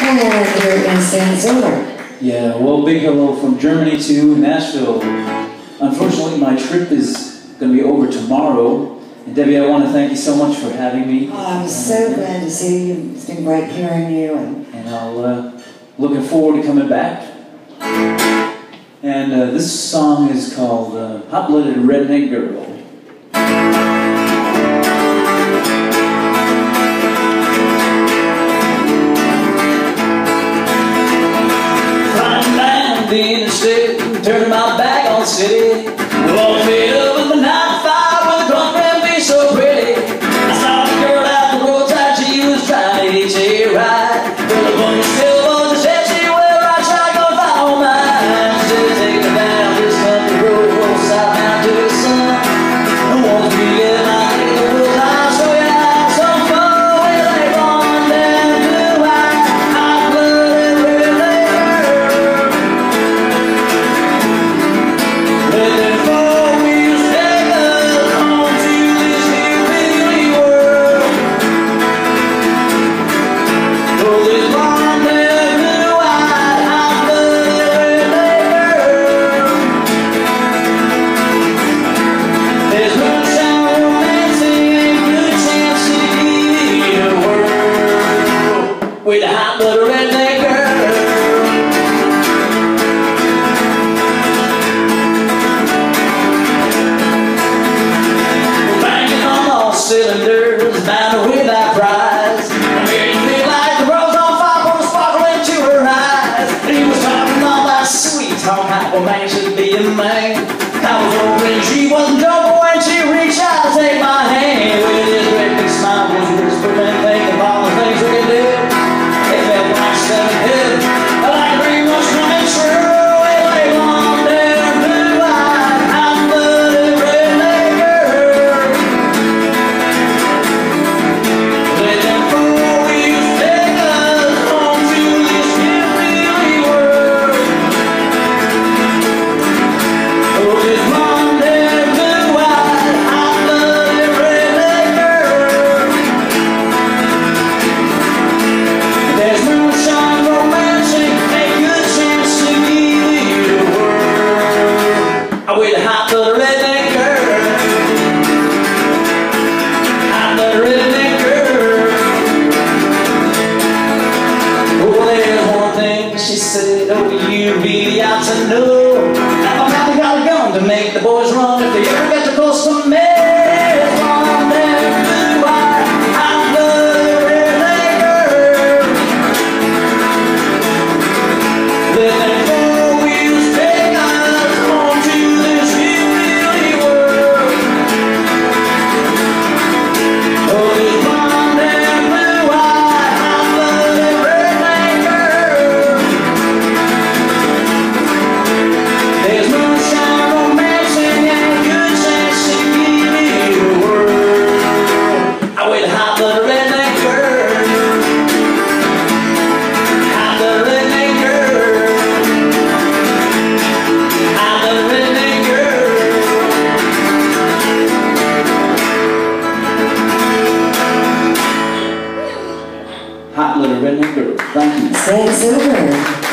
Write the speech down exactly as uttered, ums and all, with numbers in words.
And you're going to stand over. Yeah, well, big hello from Germany to Nashville. Unfortunately, my trip is going to be over tomorrow. And Debbie, I want to thank you so much for having me. Oh, I'm so glad to see you. It's been great hearing you. And, and I'll uh, looking forward to coming back. And uh, this song is called uh, Hot-Blooded Redneck Girl. Being a state, turning my back on the city. Walked made up with my nine to five with a drunk man be so pretty. I saw the girl out the roadside, she was trying to hitch a ride. But the woman still was a said she well, I tried to go follow mine. She said take me down this country road, roll south down to the sun. No one's be getting out in the woods, I'll show you how some fun. With a blonde and blue eyes, hot-blooded redneck girl. With a hot-blooded redneck girl. Banging on all cylinders, bound to win that prize. Made me like the rose on fire, pour sparkle into her eyes. He was talking all that sweet talk, how a man should be a man. I was hoping she wasn't joking when she reached out to take my hand. With his great big smile was whispering, thinking of all the things we could do. With a hot-blooded redneck girl, hot-blooded redneck girl. Oh, there's one thing she said, oh, you really ought to know. Now I'm happy got a gun to make the boys run if they ever get too close to me. It's one there, blue-eyed, hot-blooded redneck girl. Let them four wheels take us on to this hillbilly world. Oh, this blonde and blue-eyed, hot-blooded redneck girl. There's moonshine, romancing, and a good chance to give me the world. I with a hot-blooded redneck girl, hot-blooded redneck girl, hot-blooded redneck girl. Hot-blooded redneck girl. Thank you. Stand over.